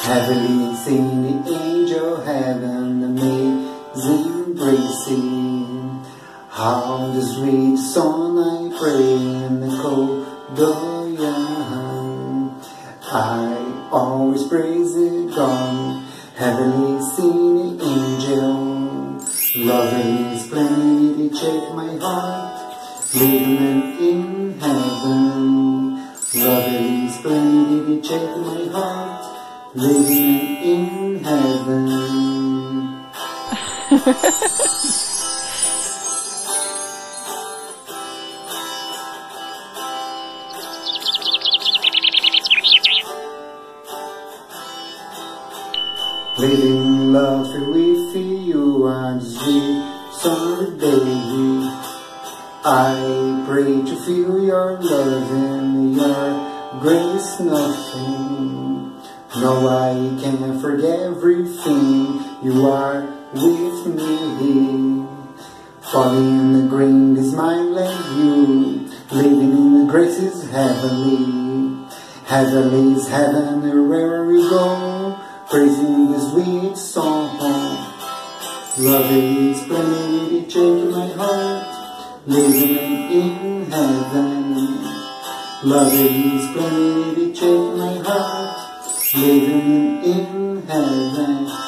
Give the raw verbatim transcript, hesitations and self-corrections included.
Heavenly sing the angel heaven, amazing embracing. How the sweet song I pray in the corridor. I always praise it, God. Heavenly sing the angel. Loving splendid, check my heart. Living in heaven. Loving splendid, check my heart. Living in heaven. Living love with you are the sweet summer day. I pray to feel your love and your grace nothing. No, I can't forget everything. You are with me. Falling in the green is my like you. Living in the grace is heavenly. Heavenly is heaven wherever we go. Praising the sweet song. Loving splendid, change my heart. Living in heaven. Loving splendid, change my heart. Living in heaven.